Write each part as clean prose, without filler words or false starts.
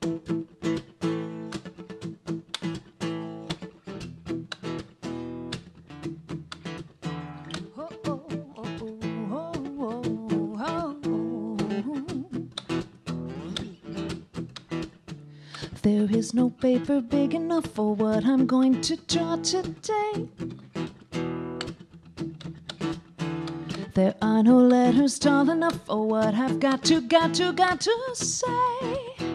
There is no paper big enough for what I'm going to draw today. There are no letters tall enough for what I've got to say.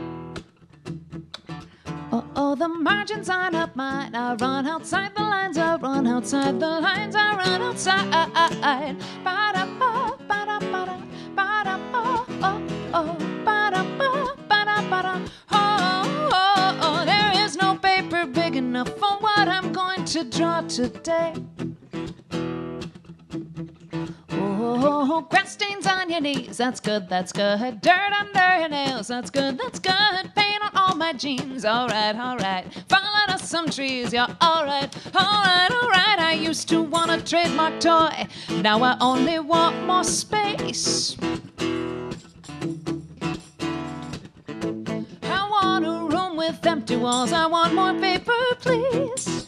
Oh, the margins aren't up mine. I run outside the lines, I run outside the lines, I run outside. Ba-da-ba, ba-da-ba-da, ba-da-ba, oh, ba-da-ba, ba-da-ba-da. Oh, there is no paper big enough for what I'm going to draw today. Oh, grass stains on your knees, that's good, that's good. Dirt under your nails, that's good, that's good. Paint on all my jeans, alright. Fall out of some trees, yeah, alright. I used to want a trademark toy, now I only want more space. I want a room with empty walls, I want more paper, please.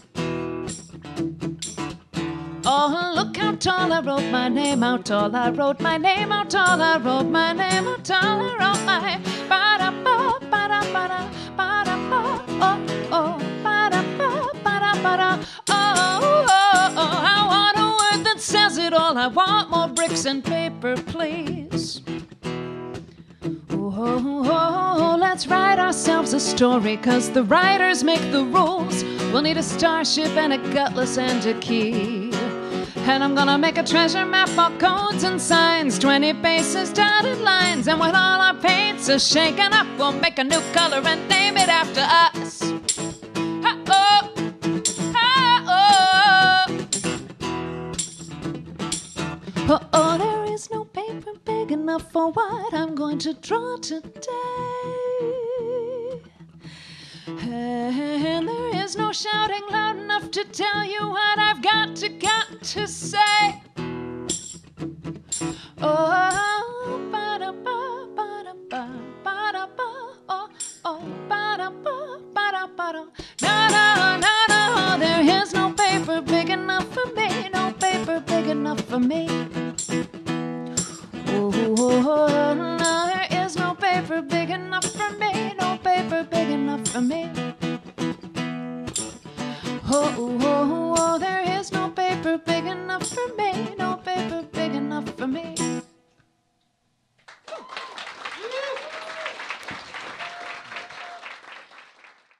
Oh, look how tall I wrote my name, how tall I wrote my name, how tall I wrote my name, how tall I wrote my ba-da-ba, ba-da-ba-da, ba-da-ba, oh, ba-da-ba, ba-da-ba-da, oh, I want a word that says it all, I want more bricks and paper, please. Oh, let's write ourselves a story, 'cause the writers make the rules. We'll need a starship and a cutlass and a key. And I'm gonna make a treasure map, all codes and signs, 20 faces, dotted lines. And when all our paints are shaken up, we'll make a new color and name it after us. Ha-oh, ha-oh. Oh, there is no paper big enough for what I'm going to draw today. And there is no shouting loud enough to tell you what I've got to say. Oh, ba-da-ba, ba-da-ba, ba-da-ba, oh, ba-da-ba, ba-da-ba-da. No, there is no paper big enough for me, no paper big enough for me. Oh, no, there is no paper big enough for me, no paper big enough for me. Oh, there is no paper big enough for me.